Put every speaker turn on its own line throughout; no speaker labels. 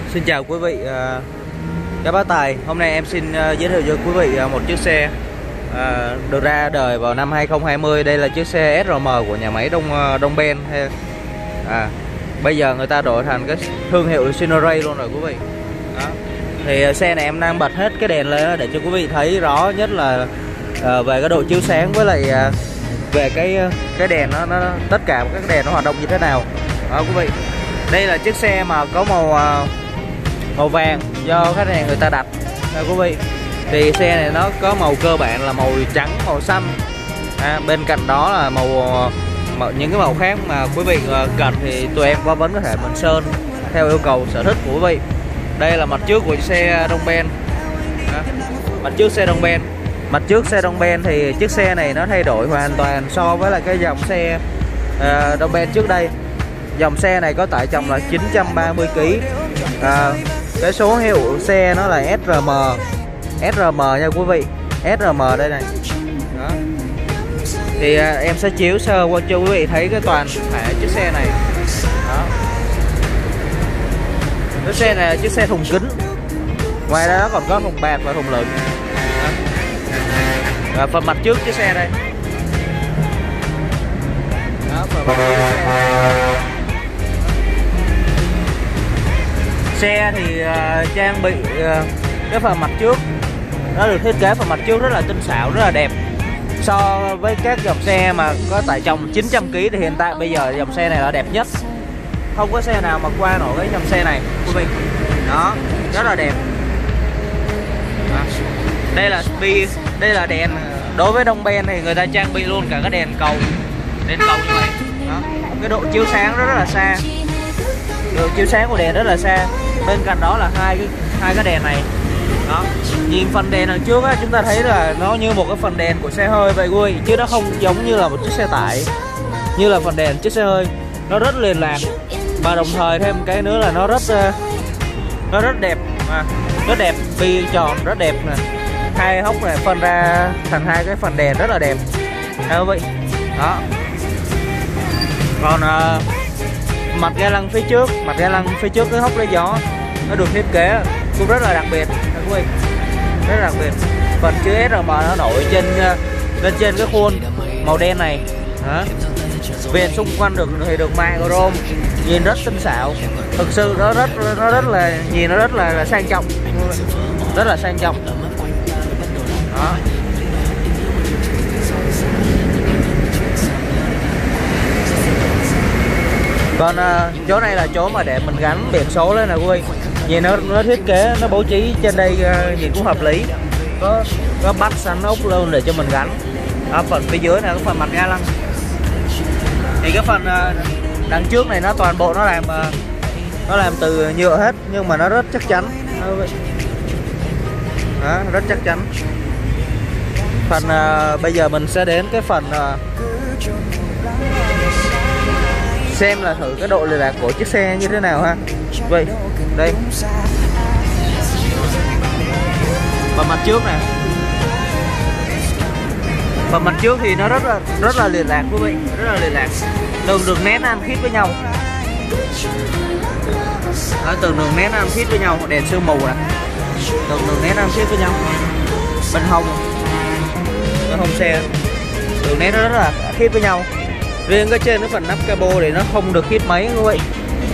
Xin chào quý vị, các bác Tài. Hôm nay em xin giới thiệu cho quý vị một chiếc xe được ra đời vào năm 2020. Đây là chiếc xe SRM của nhà máy Đông Ben. Bây giờ người ta đổi thành cái thương hiệu Sinoray luôn rồi quý vị. Đó. Thì xe này em đang bật hết cái đèn lên để cho quý vị thấy rõ nhất là về cái độ chiếu sáng, với lại về cái đèn nó tất cả các đèn nó hoạt động như thế nào. Đó quý vị. Đây là chiếc xe mà có màu vàng do khách hàng người ta đặt nha quý vị. Thì xe này nó có màu cơ bản là màu trắng, màu xanh. Bên cạnh đó là những cái màu khác mà quý vị cần thì tụi em vẫn có thể mình sơn theo yêu cầu sở thích của quý vị. Đây là mặt trước của xe Đông Ben. Mặt trước xe Đông Ben. Mặt trước xe Đông Ben thì chiếc xe này nó thay đổi hoàn toàn so với lại cái dòng xe Đông Ben trước đây. Dòng xe này có tải trọng là 930 kg. Cái số hiệu xe nó là SRM nha quý vị. SRM đây này. Đó. Thì em sẽ chiếu sơ qua cho quý vị thấy cái toàn thể chiếc xe này. Đó. Cái xe này là chiếc xe thùng kính. Ngoài ra nó còn có thùng bạc và thùng lựng. Phần mặt trước chiếc xe đây. Đó, phần mặt trước xe thì trang bị cái phần mặt trước nó được thiết kế phần mặt trước rất là tinh xảo, rất là đẹp. So với các dòng xe mà có tải trọng 900 kg thì hiện tại bây giờ dòng xe này là đẹp nhất. Không có xe nào mà qua nổi cái dòng xe này quý vị. Đó, rất là đẹp. Đó. Đây là đèn. Đối với Đông Ben thì người ta trang bị luôn cả cái đèn cầu như vậy. Đó. Cái độ chiếu sáng rất là xa. Độ chiếu sáng của đèn rất là xa. Bên cạnh đó là hai cái đèn này. Đó. Nhìn phần đèn đằng trước á, chúng ta thấy là nó như một cái phần đèn của xe hơi vậy quý vị, chứ nó không giống như là một chiếc xe tải. Như là phần đèn chiếc xe hơi, nó rất liền lạc. Và đồng thời thêm cái nữa là nó rất đẹp, rất đẹp, bi tròn rất đẹp nè. Hai hốc này phân ra thành hai cái phần đèn rất là đẹp. Đó quý vị. Đó. Còn mặt ga lăng phía trước cái hốc lấy gió nó được thiết kế cũng rất là đặc biệt quý vị, rất là đặc biệt. Phần chữ SRM nó nổi lên trên cái khuôn màu đen này. Đó. Viền xung quanh thì được mạ chrome, nhìn rất tinh xảo. Thực sự nó rất là nhìn nó rất là sang trọng, rất là sang trọng. Đó. Còn chỗ này là chỗ mà để mình gắn biển số lên nè quý vị. Nhìn nó thiết kế, nó bố trí trên đây nhìn cũng hợp lý. Có bắt sẵn ốc luôn để cho mình gắn. Phần phía dưới này có phần mặt ga lăng. Thì cái phần đằng trước này nó toàn bộ nó làm từ nhựa hết, nhưng mà nó rất chắc chắn. Đó, rất chắc chắn. Phần bây giờ mình sẽ đến cái phần xem là thử cái độ lệch lạc của chiếc xe như thế nào ha. Vậy đây, phần mặt trước nè. Phần mặt trước thì nó rất là liền lạc quý vị, rất là liền lạc. Từng đường nét ăn khít với nhau. Đó, từng đường nét ăn khít với nhau, đèn sương mù nè. Từng đường nét ăn khít với nhau. Bên hông xe, đường nét nó rất là khít với nhau. Riêng cái trên cái phần nắp capo thì nó không được khít mấy quý vị.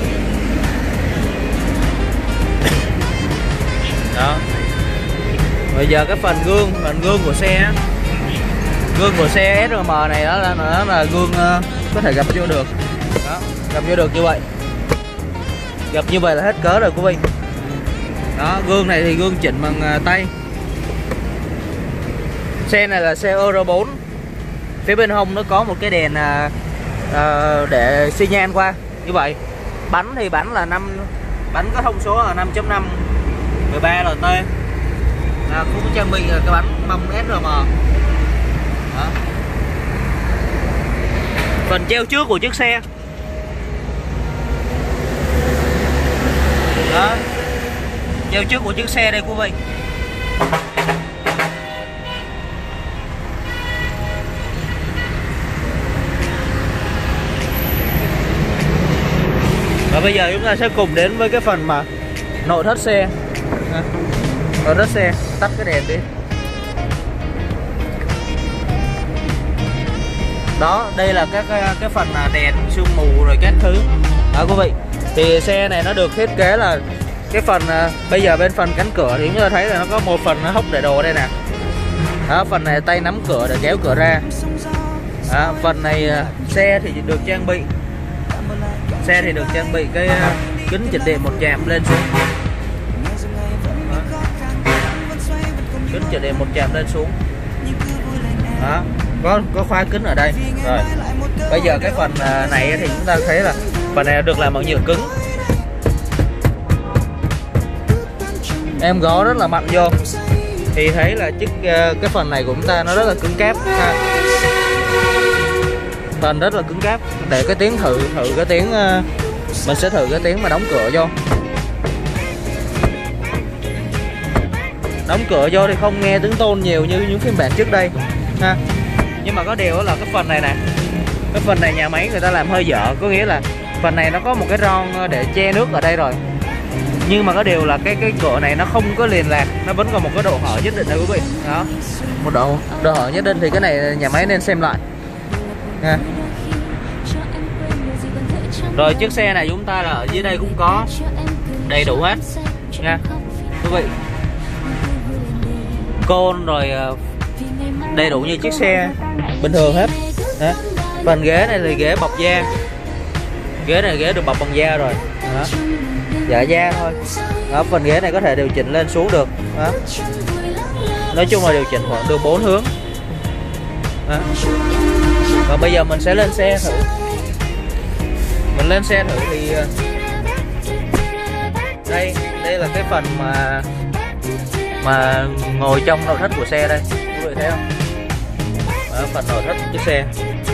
Đó. Bây giờ cái phần gương của xe, gương của xe SRM này nó là gương có thể gập vô được. Đó, gập vô được như vậy. Gập như vậy là hết cỡ rồi quý vị. Đó, gương này thì gương chỉnh bằng tay. Xe này là xe Euro 4. Phía bên hông nó có một cái đèn để xi nhan qua như vậy. Bánh thì bánh có thông số là 5.5 13 LT. Cũng trang bị cái bánh mâm SRM. Đó. Phần treo trước của chiếc xe. Đó. Treo trước của chiếc xe đây quý vị. Và bây giờ chúng ta sẽ cùng đến với cái phần mà nội thất xe. Nội thất xe, tắt cái đèn đi. Đó, đây là cái phần đèn sương mù rồi các thứ. Đó quý vị. Thì xe này nó được thiết kế là cái phần bây giờ bên phần cánh cửa thì chúng ta thấy là nó có một phần nó hốc để đồ đây nè. Đó, phần này tay nắm cửa để kéo cửa ra. Đó, phần này xe thì được trang bị cái kính chỉnh điện một chạm lên xuống. Kính chỉnh điện một chạm lên xuống. Đó, có khóa kính ở đây. Rồi. Bây giờ cái phần này thì chúng ta thấy là phần này được làm bằng nhựa cứng. Em gõ rất là mạnh vô thì thấy là cái phần này của chúng ta nó rất là cứng cáp ha. Phần rất là cứng cáp. Để cái tiếng thử cái tiếng mình sẽ thử cái tiếng mà đóng cửa vô. Đóng cửa vô thì không nghe tiếng tôn nhiều như những phiên bản trước đây ha. Nhưng mà có điều là cái phần này nè, cái phần này nhà máy người ta làm hơi dở, có nghĩa là phần này nó có một cái ron để che nước ở đây rồi. Nhưng mà có điều là cái cửa này nó không có liền lạc, nó vẫn còn một cái độ hở nhất định đây quý vị. Đó, một độ hở nhất định thì cái này nhà máy nên xem lại ha. Rồi chiếc xe này chúng ta là ở dưới đây cũng có đầy đủ hết nha quý vị. Côn rồi đầy đủ như chiếc xe bình thường hết. Đó. Phần ghế này là ghế bọc da. Ghế này ghế được bọc bằng da rồi. Đó. Dạ da thôi. Đó, phần ghế này có thể điều chỉnh lên xuống được. Đó. Nói chung là điều chỉnh khoảng được 4 hướng. Đó. Và bây giờ mình sẽ lên xe thử. Mình lên xe thử thì đây là cái phần mà ngồi trong nội thất của xe đây, quý vị thấy không? Đó, phần nội thất của chiếc xe.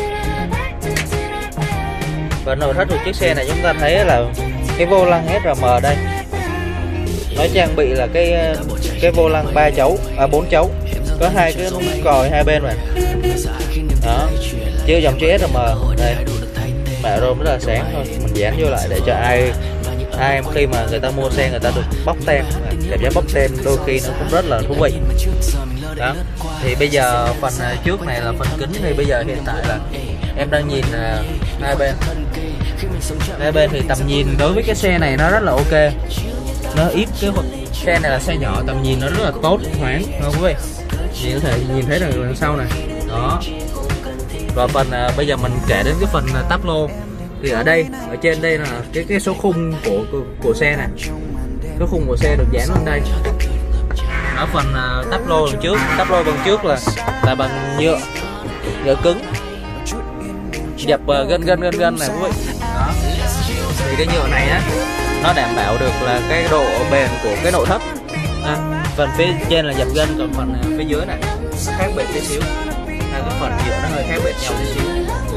Phần nội thất của chiếc xe này chúng ta thấy là cái vô lăng SRM đây. Nó trang bị là cái vô lăng 4 chấu, có hai cái nút còi hai bên này. Đó, chứ dòng chữ SRM đây. Mạ rôm rất là sáng thôi, mình dán vô lại để cho ai khi mà người ta mua xe người ta được bóc tem. Cảm giác bóc tem đôi khi nó cũng rất là thú vị. Đó. Thì bây giờ phần trước này là phần kính, thì bây giờ hiện tại là em đang nhìn hai bên thì tầm nhìn đối với cái xe này nó rất là ok. Nó ít cái xe này là xe nhỏ, tầm nhìn nó rất là tốt, thoáng không quý vị. Thì có thể nhìn thấy được đằng sau này. Đó. Rồi phần bây giờ mình kể đến cái phần táp lô. Thì ở đây, ở trên đây là cái số khung của xe này. Số khung của xe được dán lên đây. Ở phần táp lô đằng trước là bằng nhựa cứng. Dập gân này quý vị. Đó. Thì cái nhựa này á, nó đảm bảo được là cái độ bền của cái nội thất. Phần phía trên là dập gân, còn phần phía dưới này nó khác biệt tí xíu. Cái phần nhựa nó hơi khác biệt nhau tí xíu.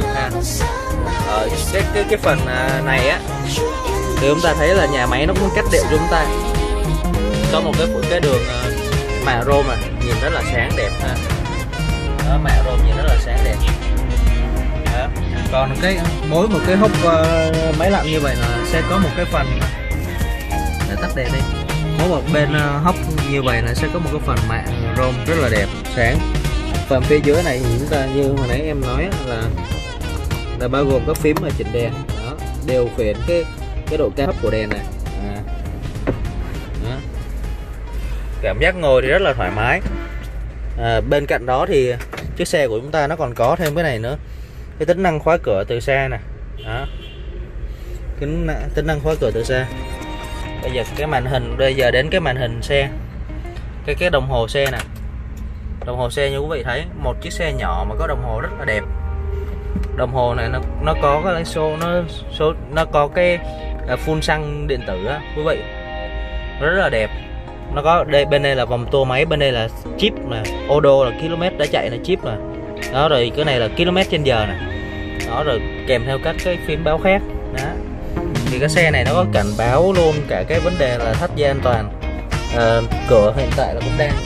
Cái phần này á thì chúng ta thấy là nhà máy nó cũng cách điệu cho chúng ta. Có một cái đường mạ rôm này nhìn rất là sáng đẹp ha. Đó, mạ rôm nhìn rất là sáng đẹp. Đó. Còn mỗi một cái hốc máy lạnh như vậy là sẽ có một cái phần để tắt đèn đi. Mỗi một bên hốc như vậy là sẽ có một cái phần mạ rôm rất là đẹp, sáng. Phần phía dưới này thì chúng ta như hồi nãy em nói là bao gồm các phím và chỉnh đèn. Đó, điều khiển cái độ cao thấp của đèn này. Đó. Cảm giác ngồi thì rất là thoải mái. Bên cạnh đó thì chiếc xe của chúng ta nó còn có thêm cái này nữa, cái tính năng khóa cửa từ xa nè. Đó, tính năng khóa cửa từ xa. Bây giờ cái màn hình, bây giờ đến cái màn hình xe, cái đồng hồ xe nè. Đồng hồ xe như quý vị thấy, một chiếc xe nhỏ mà có đồng hồ rất là đẹp. Đồng hồ này nó có cái nó có cái phun xăng điện tử á quý vị, nó rất là đẹp. Nó có đây, bên đây là vòng tua máy, bên đây là chip là odo, là km đã chạy là chip mà. Đó, rồi cái này là km/h này. Đó, rồi kèm theo các cái phím báo khác. Đó. Thì cái xe này nó có cảnh báo luôn cả cái vấn đề là thắt dây an toàn. Cửa hiện tại là cũng đang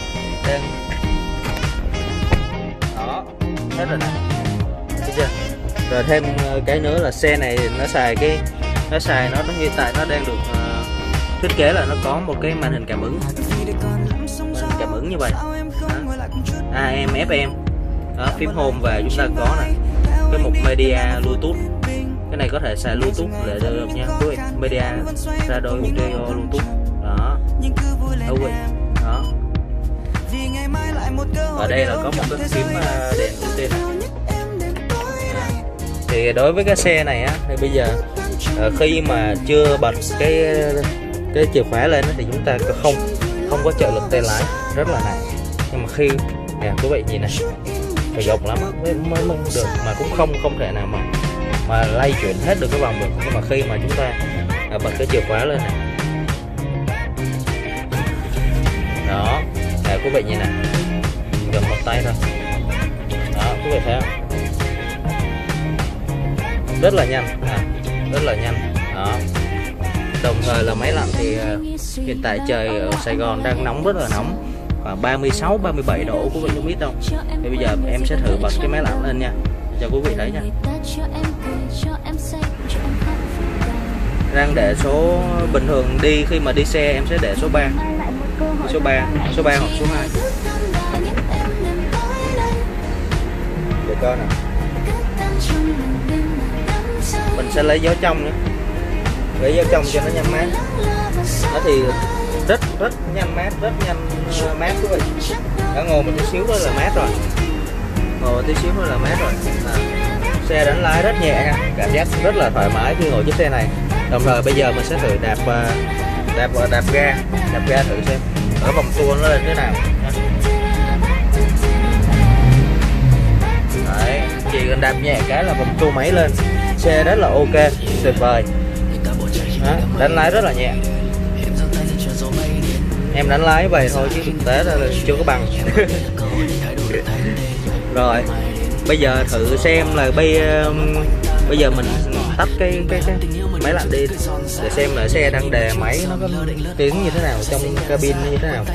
đó hết rồi nè, thấy chưa? Rồi thêm cái nữa là xe này nó xài nó hiện tại nó đang được thiết kế là nó có một cái màn hình cảm ứng như vậy đó. AM FM đó, phím home và chúng ta có này cái mục media Bluetooth, cái này có thể xài Bluetooth để được nha quý vị, media ra đôi audio Bluetooth đó, quý vị đó. Ở đây là có một cái phím đèn ưu tiên này. Thì đối với cái xe này á, thì bây giờ khi mà chưa bật cái chìa khóa lên thì chúng ta không có trợ lực tay lái, rất là nặng. Nhưng mà khi nè quý vị nhìn này, phải gồng lắm mới được, mà cũng không thể nào mà lay chuyển hết được cái vòng được. Nhưng mà khi mà chúng ta bật cái chìa khóa lên này đó, nè quý vị nhìn này, gần một tay thôi đó, quý vị thấy không, rất là nhanh rất là nhanh đó. Đồng thời là máy lạnh thì hiện tại trời ở Sài Gòn đang nóng, rất là nóng, khoảng 36-37 độ quý vị không biết đâu. Thì bây giờ em sẽ thử bật cái máy lạnh lên nha, cho quý vị thấy nha. Đang để số bình thường đi, khi mà đi xe em sẽ để số 3 hoặc số 2. Để coi nào, mình sẽ lấy gió trong nữa, lấy gió trong cho nó nhanh mát. Nó thì rất nhanh mát, rất nhanh mát quý vị. Đã ngồi một tí xíu thôi là mát rồi, xe đánh lái rất nhẹ nha, cảm giác rất là thoải mái khi ngồi chiếc xe này. Đồng thời bây giờ mình sẽ thử đạp ga thử xem ở vòng tua nó lên thế nào. Đấy, chỉ cần đạp nhẹ cái là vòng tua máy lên, xe rất là ok, tuyệt vời. Đó, đánh lái rất là nhẹ. Em đánh lái vậy thôi chứ thực tế là chưa có bằng. Rồi bây giờ thử xem là bây giờ mình tắt cái máy lạnh đi để xem là xe đang đề máy nó có tiếng như thế nào, trong cabin như thế nào.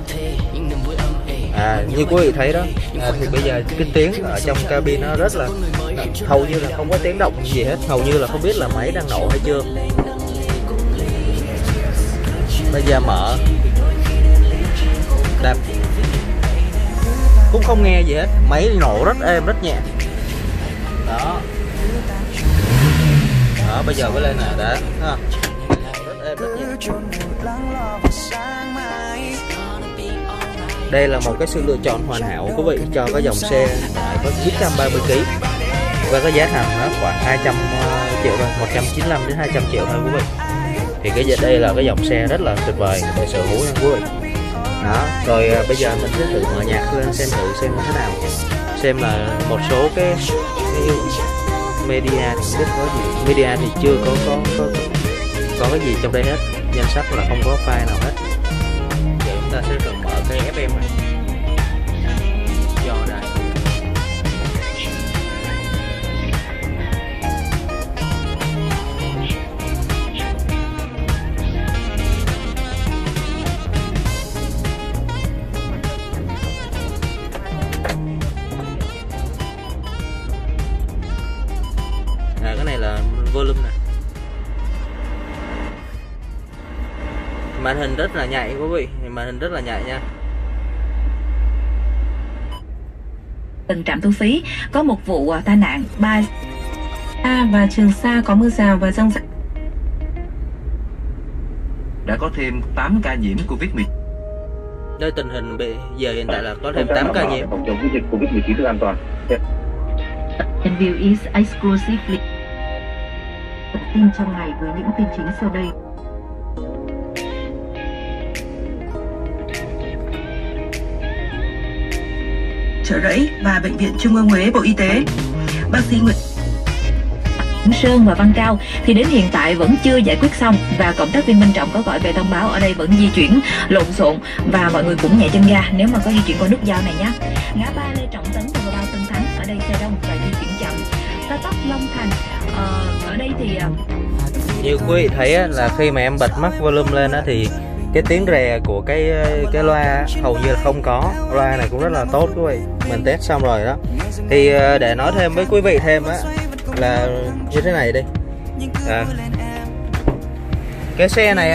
Như quý vị thấy đó, thì bây giờ cái tiếng ở trong cabin nó rất là hầu như là không có tiếng động gì hết, hầu như là không biết là máy đang nổ hay chưa. Bây giờ mở đạp cũng không nghe gì hết, máy nổ rất êm, rất nhẹ đó. Đó, bây giờ mới lên nè, đã ha, rất êm, rất nhẹ. Đây là một cái sự lựa chọn hoàn hảo quý vị cho cái dòng xe có 930 kg và cái giá thành nó khoảng 200 triệu thôi, 195 đến 200 triệu thôi quý vị. Thì đây là cái dòng xe rất là tuyệt vời để sở hữu nha quý vị. Đó, rồi bây giờ mình sẽ thử mở nhạc lên xem thế nào, xem là một số cái media thì biết có gì. Media thì chưa có cái gì trong đây hết, danh sách là không có file nào hết. Giờ chúng ta sẽ thử mở cái FM này. Do đây cái này là volume này. Màn hình rất là nhạy quý vị, màn hình rất là nhạy nha.
Từng trạm thu phí có một vụ tai nạn và Trường Sa có mưa rào và dông dày.
Đã có thêm 8 ca nhiễm Covid-19.
Đây tình hình giờ hiện tại là có thêm 8 ca nhiễm.
Phòng chống dịch Covid-19 rất an toàn.
View is exclusively tin trong ngày với những tin chính sau đây.
Chợ Rẫy và Bệnh viện Trung ương Huế, Bộ Y tế. Bác sĩ Nguyễn
Sơn và Văn Cao thì đến hiện tại vẫn chưa giải quyết xong, và cộng tác viên Minh Trọng có gọi về thông báo ở đây vẫn di chuyển lộn xộn và mọi người cũng nhẹ chân ga nếu mà có di chuyển qua nút giao này nhé. Ngã ba Lê Trọng Tấn và vào Tân Thắng ở đây xe đông và di chuyển chậm. Cao tốc Long Thành ở đây thì
như quý vị thấy là khi mà em bật max volume lên thì cái tiếng rè của cái loa hầu như là không có. Loa này cũng rất là tốt quý vị, mình test xong rồi đó. Thì để nói thêm với quý vị thêm á là như thế này đi, cái xe này á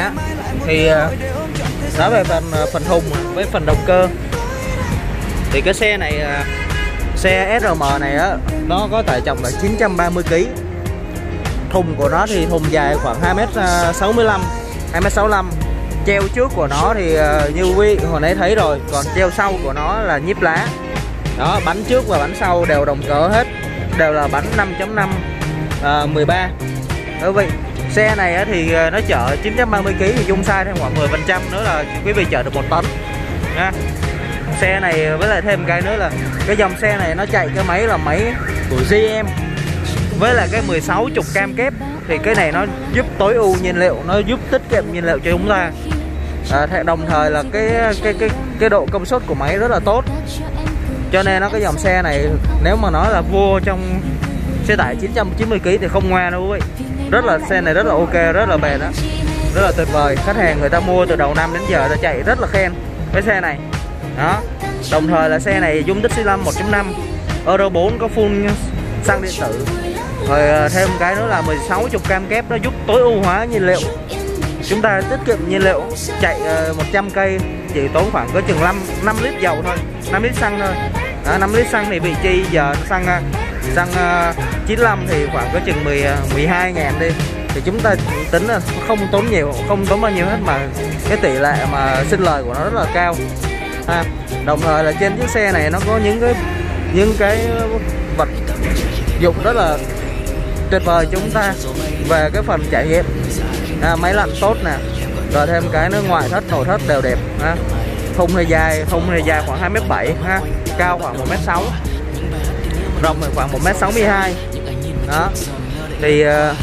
Thì nói về phần thùng với phần động cơ thì cái xe này, xe SRM này á, nó có tải trọng là 930 kg. Thùng của nó thì thùng dài khoảng 2m65, 2m65. Treo trước của nó thì như quý hồi nãy thấy rồi, còn treo sau của nó là nhíp lá. Đó, bánh trước và bánh sau đều đồng cỡ hết, đều là bánh 5.5 13. Quý vị, xe này thì nó chở 930 kg thì dung sai thêm khoảng 10% nữa là quý vị chở được 1 tấn nha. Xe này với lại thêm cái nữa là cái dòng xe này nó chạy cái máy là máy của GM với lại cái 16 trục cam kép, thì cái này nó giúp tối ưu nhiên liệu, nó giúp tiết kiệm nhiên liệu cho chúng ta. Đồng thời là cái độ công suất của máy rất là tốt, cho nên nó cái dòng xe này nếu mà nói là vua trong xe tải 990 kg thì không ngoa đâu quý vị. Rất là xe này rất là ok, rất là bền đó, rất là tuyệt vời. Khách hàng người ta mua từ đầu năm đến giờ ta chạy rất là khen cái xe này. Đó, đồng thời là xe này dung tích xi lanh 1.5, Euro 4, có full xăng điện tử. Rồi thêm cái nữa là 16 trục cam kép, nó giúp tối ưu hóa nhiên liệu. Chúng ta tiết kiệm nhiên liệu, chạy 100 cây chỉ tốn khoảng có chừng 5 lít dầu thôi, 5 lít xăng thôi. 5 lít xăng thì vị chi giờ xăng 95 thì khoảng có chừng 12 ngàn đi, thì chúng ta tính là không tốn nhiều, không tốn bao nhiêu hết, mà cái tỷ lệ mà sinh lời của nó rất là cao. Đồng thời là trên chiếc xe này nó có những cái vật dụng rất là tuyệt vời cho chúng ta về cái phần trải nghiệm. Máy lạnh tốt nè, rồi thêm cái nữa, ngoại thất nội thất đều đẹp. Thùng thì dài khoảng 2m7, cao khoảng 1m6, rộng khoảng 1m62. Đó thì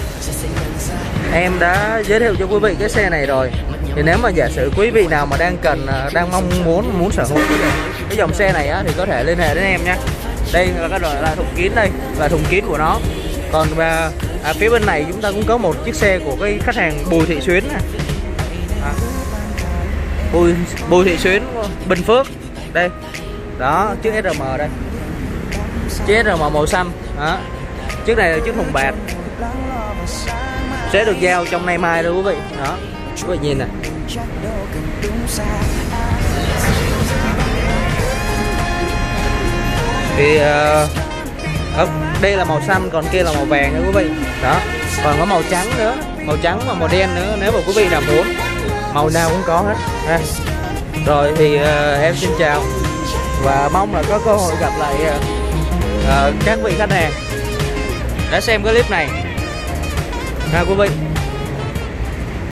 em đã giới thiệu cho quý vị cái xe này rồi. Thì nếu mà giả sử quý vị nào mà đang mong muốn sở hữu cái dòng xe này á, thì có thể liên hệ đến em nhé. Đây là cái là thùng kín, đây là thùng kín của nó. Còn phía bên này chúng ta cũng có một chiếc xe của cái khách hàng Bùi Thị Xuyến này. Bùi Thị Xuyến, Bình Phước. Đây, đó, chiếc SM đây, chiếc SM màu xanh. Đó, chiếc này là chiếc thùng bạc, sẽ được giao trong nay mai đó quý vị. Đó, quý vị nhìn nè. Thì đây là màu xanh, còn kia là màu vàng nữa quý vị. Đó, còn có màu trắng nữa, màu trắng và màu đen nữa, nếu mà quý vị nào muốn, màu nào cũng có hết ha. Rồi thì em xin chào và mong là có cơ hội gặp lại các vị khách hàng đã xem cái clip này ha quý vị.